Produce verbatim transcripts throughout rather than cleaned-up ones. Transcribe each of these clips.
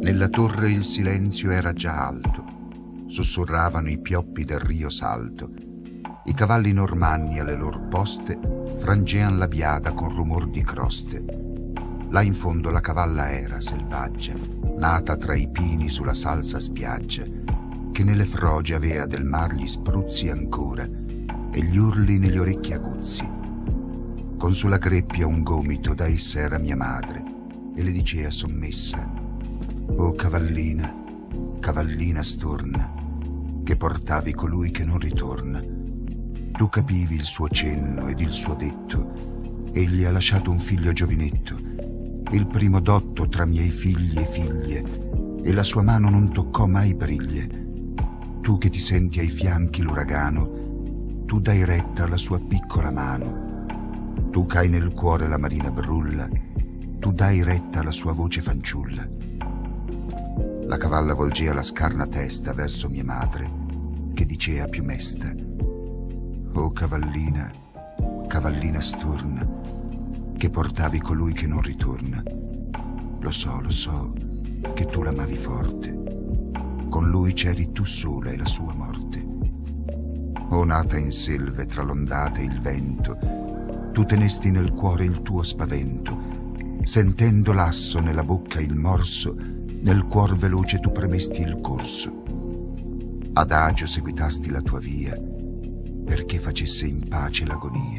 Nella torre il silenzio era già alto, sussurravano i pioppi del rio Salto. I cavalli normanni alle lor poste frangean la biada con rumor di croste. Là in fondo la cavalla era selvaggia, nata tra i pini sulla salsa spiaggia, che nelle froge avea del mar gli spruzzi ancora e gli urli negli orecchi aguzzi. Con sulla greppia un gomito da essa era mia madre e le dicea sommessa: «O cavallina, cavallina storna, che portavi colui che non ritorna. Tu capivi il suo cenno ed il suo detto. Egli ha lasciato un figlio giovinetto, il primo dotto tra miei figli e figlie, e la sua mano non toccò mai briglie. Tu che ti senti ai fianchi l'uragano, tu dai retta alla sua piccola mano. Tu che hai nel cuore la marina brulla, tu dai retta alla sua voce fanciulla». La cavalla volgea la scarna testa verso mia madre, che dicea più mesta: «O cavallina, cavallina storna, che portavi colui che non ritorna. Lo so, lo so, che tu l'amavi forte. Con lui c'eri tu sola e la sua morte. O nata in selve tra l'ondata e il vento, tu tenesti nel cuore il tuo spavento. Sentendo l'asso nella bocca il morso, nel cuor veloce tu premesti il corso. Adagio seguitasti la tua via, perché facesse in pace l'agonia.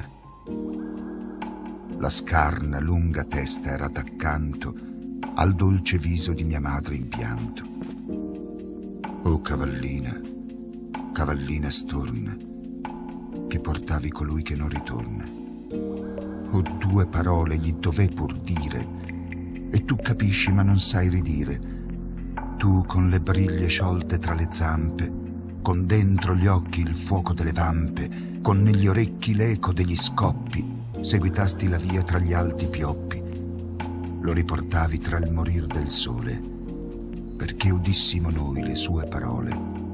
La scarna lunga testa era d'accanto al dolce viso di mia madre in pianto. O cavallina, cavallina storna, che portavi colui che non ritorna. O due parole gli dové pur dire, e tu capisci ma non sai ridire. Tu con le briglie sciolte tra le zampe, con dentro gli occhi il fuoco delle vampe, con negli orecchi l'eco degli scoppi, seguitasti la via tra gli alti pioppi. Lo riportavi tra il morir del sole, perché udissimo noi le sue parole.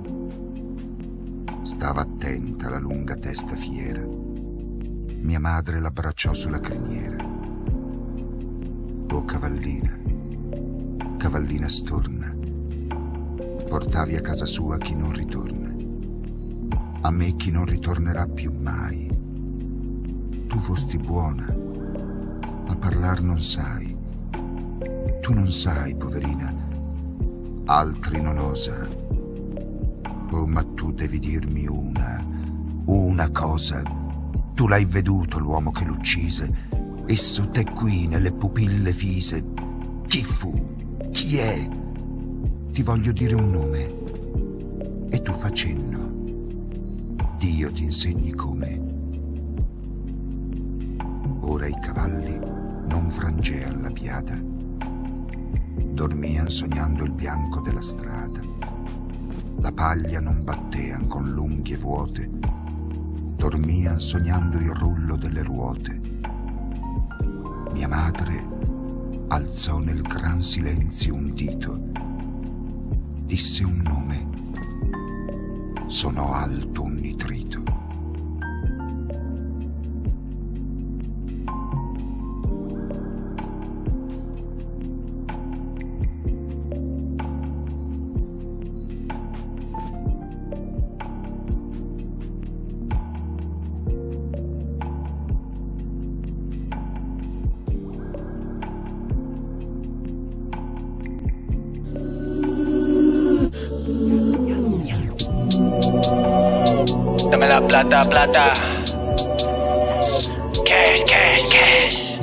Stava attenta la lunga testa fiera, mia madre l'abbracciò sulla criniera. O cavallina, cavallina storna, portavi a casa sua chi non ritorna. A me chi non ritornerà più mai. Tu fosti buona, ma parlar non sai. Tu non sai, poverina, altri non osa. Oh, ma tu devi dirmi una, una cosa. Tu l'hai veduto l'uomo che l'uccise? Esso t'è qui nelle pupille fise. Chi fu? Chi è? Ti voglio dire un nome e tu fa cenno. Dio ti insegni come. Ora i cavalli non frangean la biada, dormian sognando il bianco della strada. La paglia non battean con l'unghie vuote, dormian sognando il rullo delle ruote. Mia madre alzò nel gran silenzio un dito, disse un nome, sonò alto un nitrito. Dame la plata, plata. Cash, cash, cash.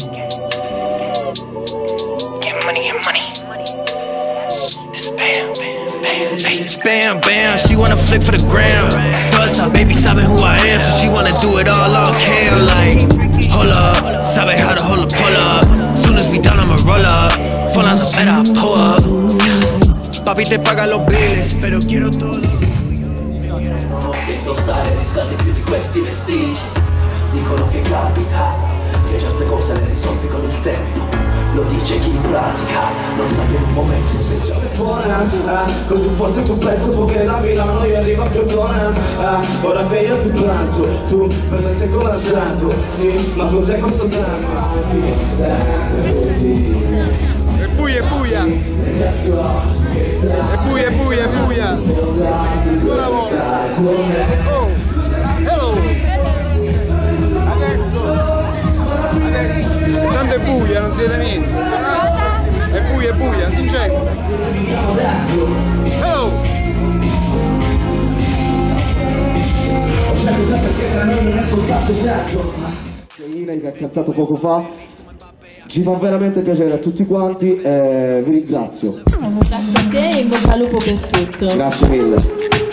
Get money, get money. It's bam, bam, bam. Hey, it's bam, bam. She wanna flick for the gram. Plus her baby sabe who I am, so she wanna do it all on cam. Like, hold up, sabe how to hold a pull up. Soon as we done, I'ma roll up. Full on some better, pull up. Papi te paga los bills, pero quiero todo. Stare riscaldi più di questi vestiti. Dicono che capita, che certe cose le risolvi con il tempo. Lo dice chi in pratica, non sa che in un momento sei già buona. Ah, così forte tu presto perché da Milano io arrivo a Crotone. Ah, ora che io ti pranzo, tu per me sei coraggioso. Sì, ma con te questo dramma. E buia, e buia. Oh, hello! Adesso, adesso, tanto è buia, non si vede niente. È buia, è buia, Vincenzo. Hello! Perché tra noi non è soltanto sesso. Che ha cantato poco fa, ci fa veramente piacere a tutti quanti e vi ringrazio. Grazie a te e in bocca al lupo per tutto. Grazie mille.